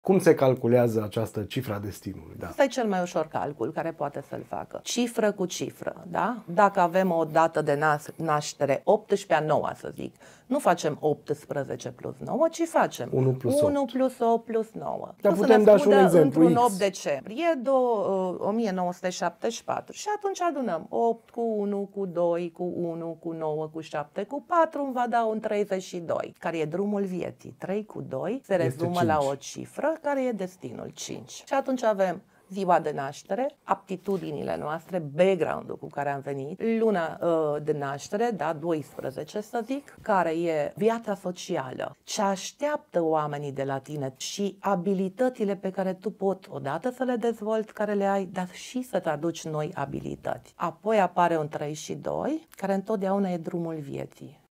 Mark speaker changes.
Speaker 1: Cum se calculează această cifra destinului? Da.
Speaker 2: Asta e cel mai ușor calcul care poate să-l facă. Cifră cu cifră, da? Dacă avem o dată de naștere 18-a 9, să zic, nu facem 18 plus 9, ci facem
Speaker 1: 1 plus 8.
Speaker 2: 1 plus 8 plus 9.
Speaker 1: Dar putem da și un exemplu
Speaker 2: într-un 8
Speaker 1: X.
Speaker 2: decembrie 1974 și atunci adunăm 8 cu 1, cu 2, cu 1, cu 9, cu 7, cu 4, îmi va da un 32, care e drumul vieții. 3 cu 2 se rezumă la o cifră care e destinul 5. Și atunci avem ziua de naștere, aptitudinile noastre, background-ul cu care am venit, luna de naștere, da, 12 să zic, care e viața socială, ce așteaptă oamenii de la tine și abilitățile pe care tu poți odată să le dezvolți, care le ai, dar și să-ți aduci noi abilități. Apoi apare un 3 și 2, care întotdeauna e drumul vieții.